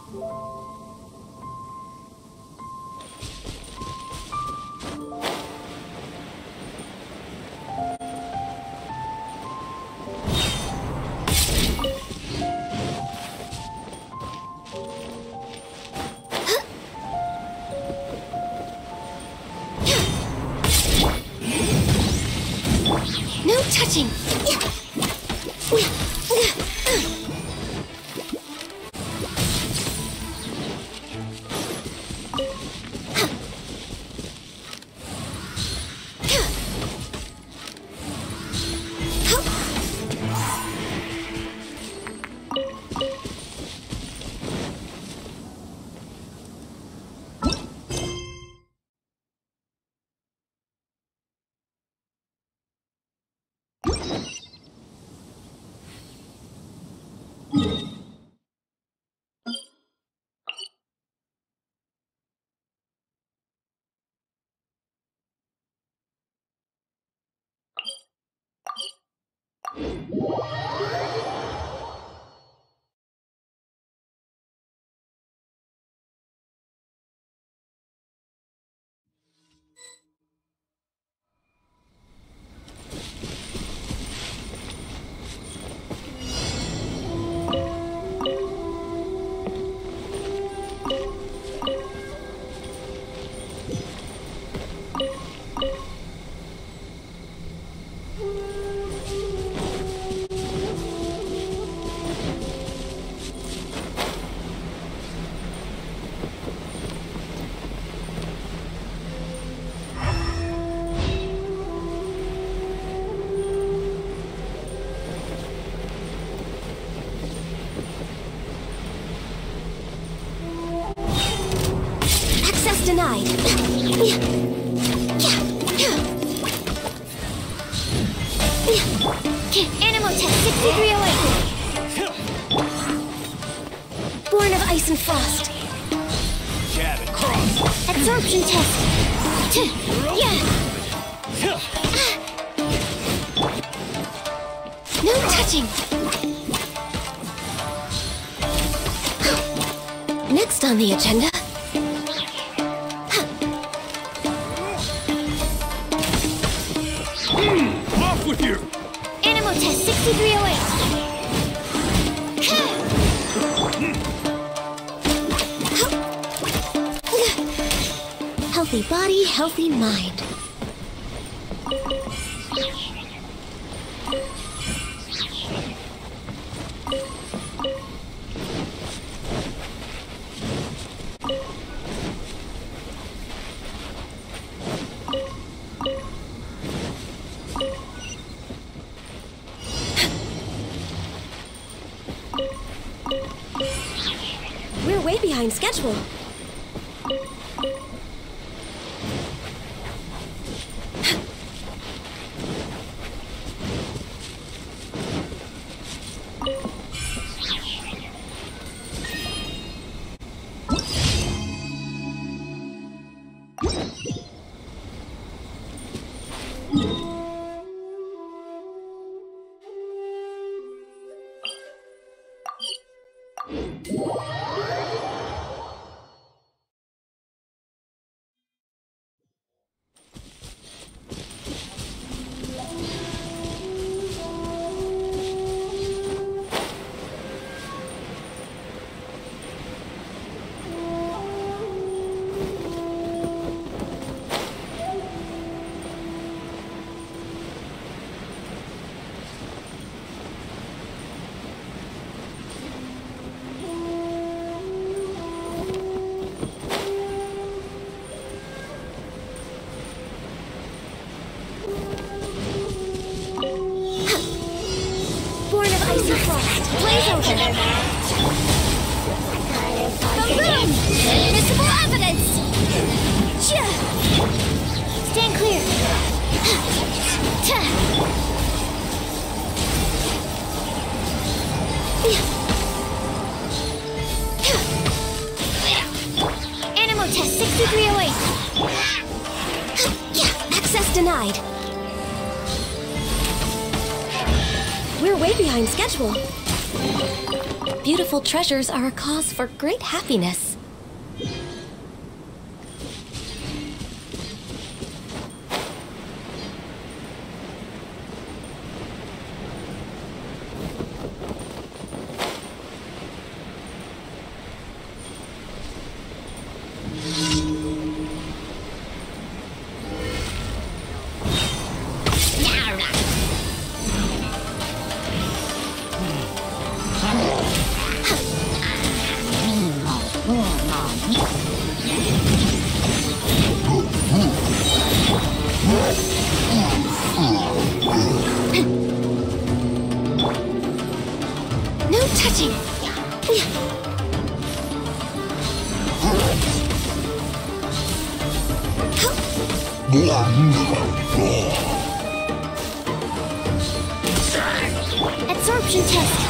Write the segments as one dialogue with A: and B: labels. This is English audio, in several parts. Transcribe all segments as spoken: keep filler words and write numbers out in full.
A: No touching! Denied. Animal test sixty-three oh eight. Born of ice and frost. Absorption test. Yeah. No touching. Next on the agenda.
B: Off with you!
A: Animal test sixty-three oh eight. Healthy body, healthy mind. We're way behind schedule. Blaze open! Boom! Visible evidence! Stand clear! Animal test sixty-three oh eight! Access denied! We're way behind schedule. Beautiful treasures are a cause for great happiness. No touching! Absorption test!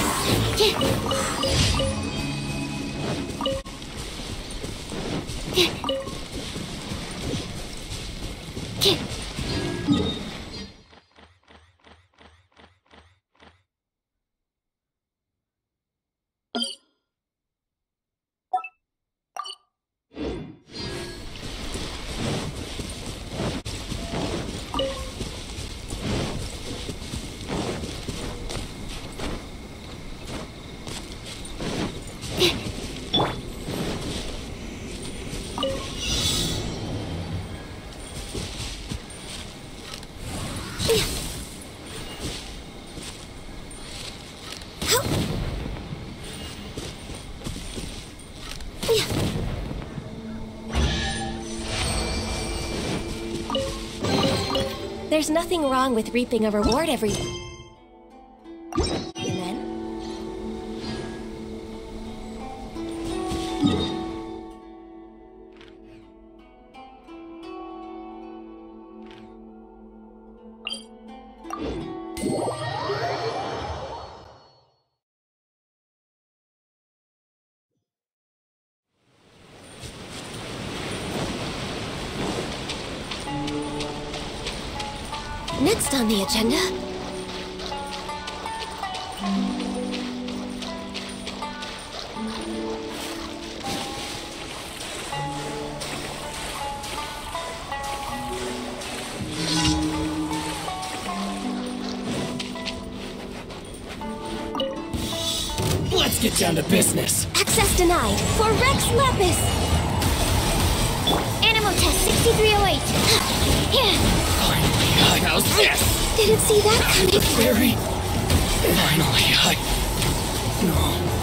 A: There's nothing wrong with reaping a reward every... And then? Next on the agenda...
B: Let's get down to business.
A: Access denied for Rex Lapis! Animal test sixty-three oh eight!
B: Finally, how's this?
A: Didn't see that coming.
B: The fairy. Finally, I... No.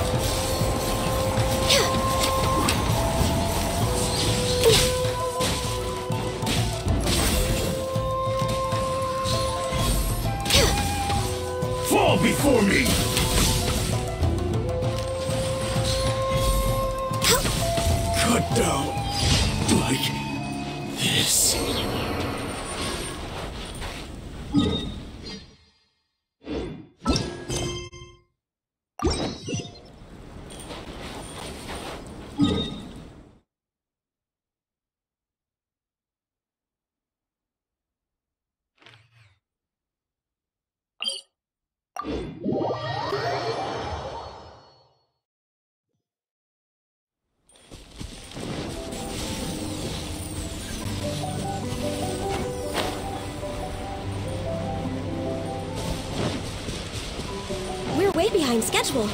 B: Fall before me! Cut down. Like this.
A: We're way behind schedule.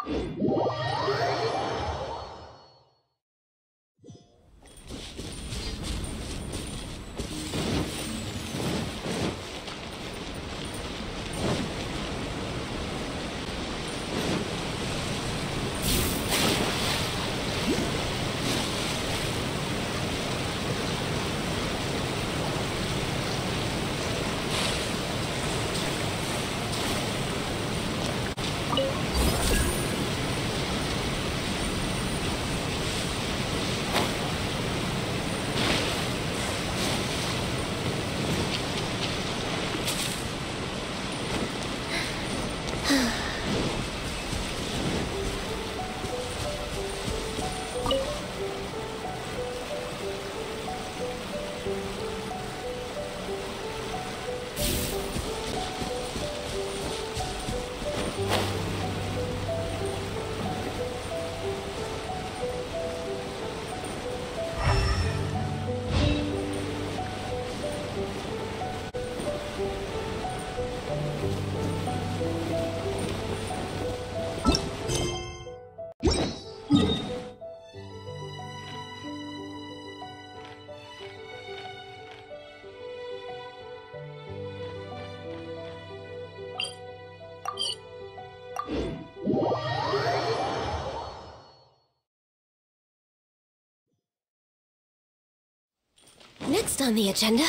A: Next on the agenda...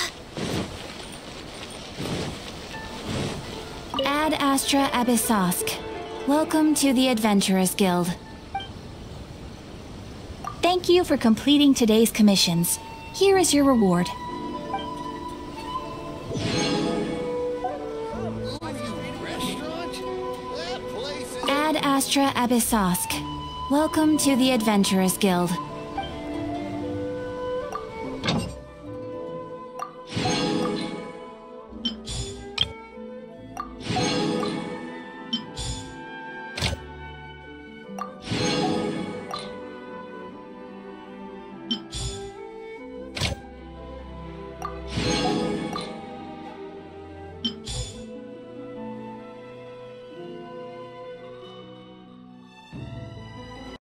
C: Ad Astra Abyssosk. Welcome to the Adventurers Guild. Thank you for completing today's commissions. Here is your reward. Ad Astra Abyssosk. Welcome to the Adventurers Guild.